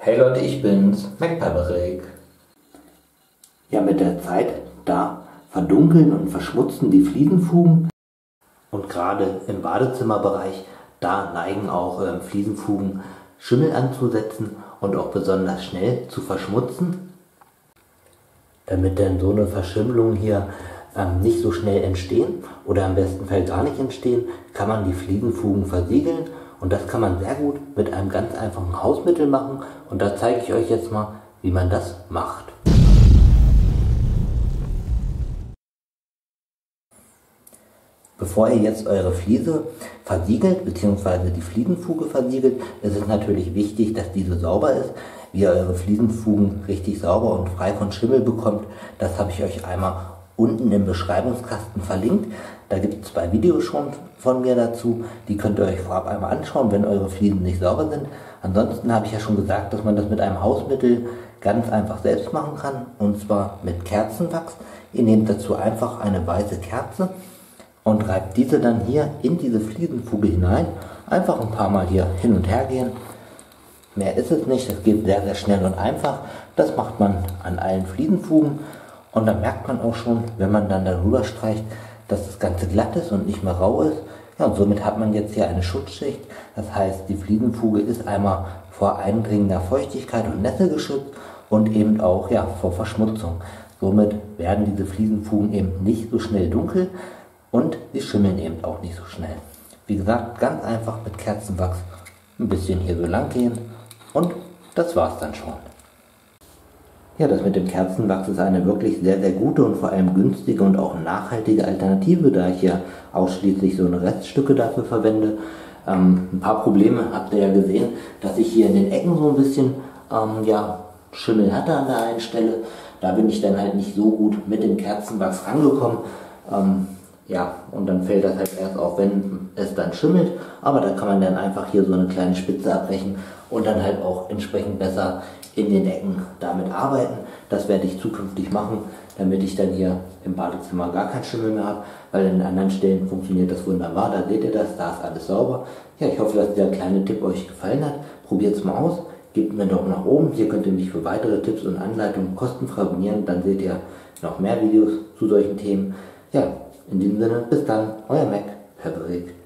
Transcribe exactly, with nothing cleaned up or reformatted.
Hey Leute, ich bin's, MacPabrick. Ja, mit der Zeit, da verdunkeln und verschmutzen die Fliesenfugen. Und gerade im Badezimmerbereich, da neigen auch ähm, Fliesenfugen Schimmel anzusetzen und auch besonders schnell zu verschmutzen. Damit denn so eine Verschimmelung hier ähm, nicht so schnell entstehen oder im besten Fall gar nicht entstehen, kann man die Fliesenfugen versiegeln. Und das kann man sehr gut mit einem ganz einfachen Hausmittel machen. Und da zeige ich euch jetzt mal, wie man das macht. Bevor ihr jetzt eure Fliese versiegelt, bzw. die Fliesenfuge versiegelt, ist es natürlich wichtig, dass diese sauber ist. Wie ihr eure Fliesenfugen richtig sauber und frei von Schimmel bekommt, das habe ich euch einmal unten im Beschreibungskasten verlinkt. Da gibt es zwei Videos schon von mir dazu, die könnt ihr euch vorab einmal anschauen, wenn eure Fliesen nicht sauber sind. Ansonsten habe ich ja schon gesagt, dass man das mit einem Hausmittel ganz einfach selbst machen kann, und zwar mit Kerzenwachs. Ihr nehmt dazu einfach eine weiße Kerze und reibt diese dann hier in diese Fliesenfuge hinein. Einfach ein paar Mal hier hin und her gehen. Mehr ist es nicht, das geht sehr, sehr schnell und einfach. Das macht man an allen Fliesenfugen und dann merkt man auch schon, wenn man dann darüber streicht, dass das Ganze glatt ist und nicht mehr rau ist. Ja, und somit hat man jetzt hier eine Schutzschicht. Das heißt, die Fliesenfuge ist einmal vor eindringender Feuchtigkeit und Nässe geschützt und eben auch ja, vor Verschmutzung. Somit werden diese Fliesenfugen eben nicht so schnell dunkel und sie schimmeln eben auch nicht so schnell. Wie gesagt, ganz einfach mit Kerzenwachs ein bisschen hier so lang gehen und das war's dann schon. Ja, das mit dem Kerzenwachs ist eine wirklich sehr, sehr gute und vor allem günstige und auch nachhaltige Alternative, da ich hier ausschließlich so eine Reststücke dafür verwende. Ähm, ein paar Probleme habt ihr ja gesehen, dass ich hier in den Ecken so ein bisschen ähm, ja, Schimmel hatte an der einen Stelle. Da bin ich dann halt nicht so gut mit dem Kerzenwachs rangekommen. Ähm, ja, und dann fällt das halt erst auf, wenn es dann schimmelt. Aber da kann man dann einfach hier so eine kleine Spitze abbrechen und dann halt auch entsprechend besser in den Ecken damit arbeiten. Das werde ich zukünftig machen, damit ich dann hier im Badezimmer gar keinen Schimmel mehr habe, weil an anderen Stellen funktioniert das wunderbar. Da seht ihr das, da ist alles sauber. Ja, ich hoffe, dass dieser kleine Tipp euch gefallen hat. Probiert es mal aus, gebt mir einen Daumen nach oben. Hier könnt ihr mich für weitere Tipps und Anleitungen kostenfrei abonnieren. Dann seht ihr noch mehr Videos zu solchen Themen. Ja, in diesem Sinne, bis dann, euer MacPabrick.